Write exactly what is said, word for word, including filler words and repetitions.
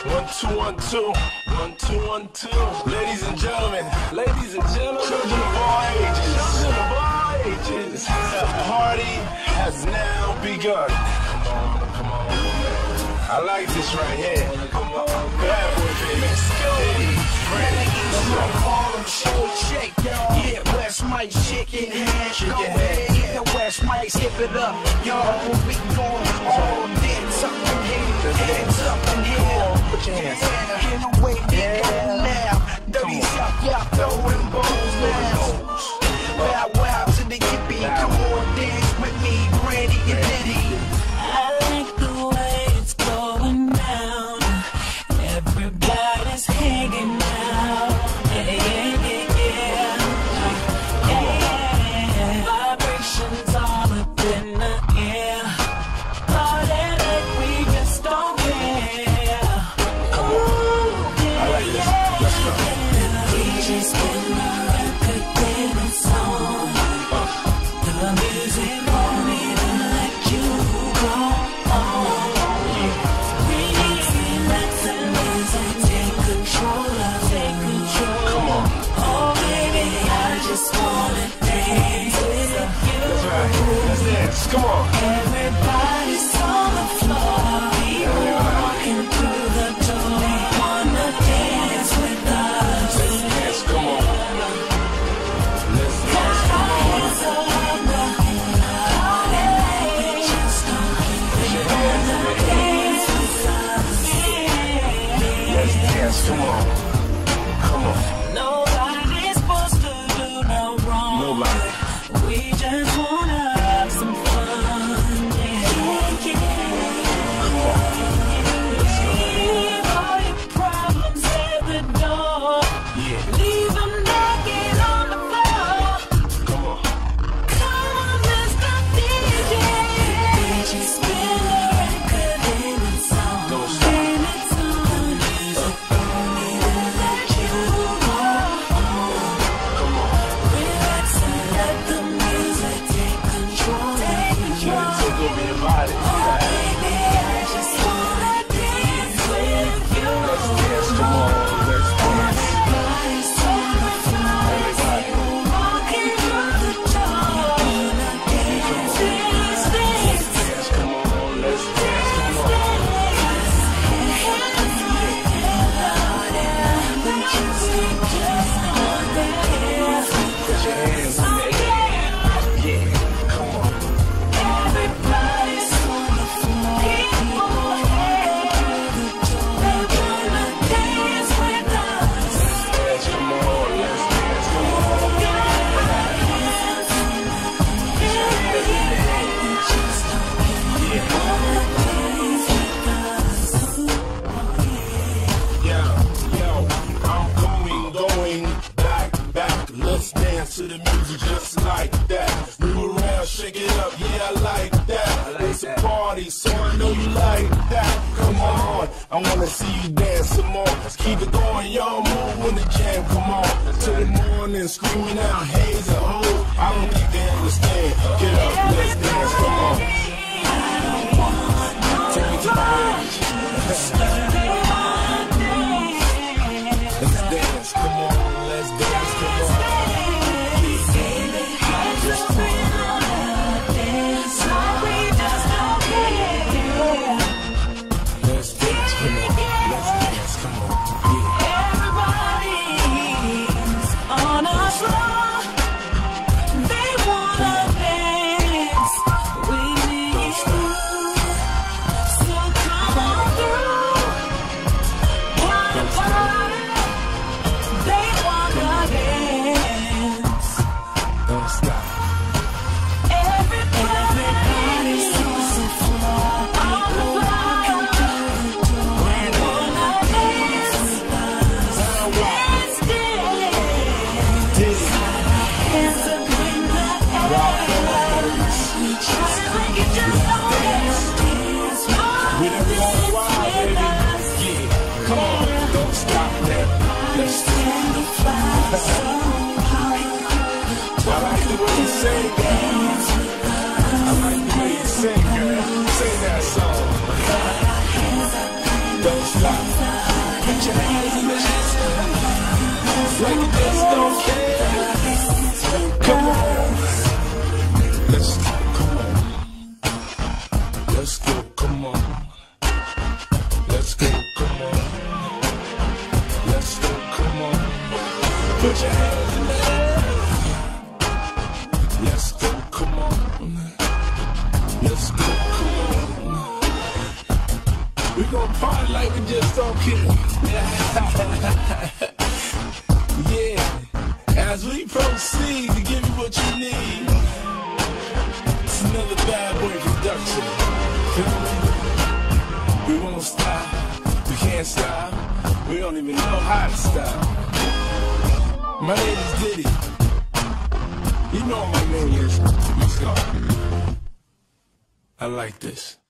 One, two, one, two. One, two, one, two. Ladies and gentlemen, ladies and gentlemen, children of all ages, children of all ages, the party has now begun. Come on, come on. I like this right here. Come on, bad boy, baby. Let's go. Let's go. Harlem shake, shake, yeah, West might shake it, hand, shake your head, yeah, West might skip it up, y'all, we going all dance up in here, hands up in here, put your hands up, yeah, in the way they go now, dirty south, y'all throw them balls now, wow, wow, to the yippee, come on, dance with me, Brandy and Diddy. I like the way it's going down, everybody's hanging out. Vibrations all up in the air. Party like we just don't care. Ooh, yeah, yeah. D J spin the record, then it's on. The music won't even let you go on. We need to relax and music, take control of, take control. Come on. Oh baby, I just wanna dance with you. That's right. Let's dance. Come on. Everybody's on the floor. People walking through the door. They wanna dance with us. Let's dance. Come on. Let's dance. Got our hands on the party like we just don't care. They wanna dance with us. Let's dance. Come on. Come on. Nobody's supposed to do no wrong. Nobody. We just wanna have some fun. Yeah, yeah. Leave all your problems at the door. Yeah. Leave them naked on the floor. Come on. Come on, Mister D J. D J spin the record and it's on. Don't stop. And it's on. The music won't even let you go on. Come on. Relax and let the music take control. Take control. Let it take over your body. Oh baby, I just wanna dance with you. Let's dance. Come on. Let's dance. Everybody's on the floor. Everybody. Walking through the door. Wanna dance, dance, dance. Dance. Come on. Let's dance. Come on. Put your hands in the air. Yeah. Come on. Everybody's on the floor. People walking through the door. They wanna dance with us. Let's dance. Come on. Let's dance. Come on. Yo, yo, I'm going, going back, back. Let's dance to the music just like that. Move around, shake it up, yeah, I like that. It's a party, so I know you like that. Come on, I wanna see you dance some more. Let's keep it going, y'all. Move when the jam come on. Till the morning, screaming out, haze and ho. I don't think they understand. Get up, let's dance, come on. Take me to the edge. Let's dance, come on, let's dance, come on. Let's dance, come on, let's dance, come on. Everybody's on a floor. They wanna dance. We need you. So come on through. Wanna party. They wanna dance. Don't stop. Everybody's on the floor. People walking through the door. They wanna dance with us. Dance, dance. Hands up in the air. We just like it just don't dance. With everyone wild, baby. Yeah, come on, don't stop that. Let's Stand the fly so high. I like the way you say that. I like the way you sing, girl. Sing that song. Don't stop. Put your hands in the air. Like you just don't care. Come on. Let's go, come on. Let's go, come on. Let's go, come on. Let's go, come on. Put your hands in the air. Let's go, come on. Let's go, come on. We gon' party like we just don't care. Yeah, as we proceed to give you what you need. It's another Bad Boy production. We won't stop, we can't stop. We don't even know how to stop. My name is Diddy. You know what my name is. Let's go. I like this.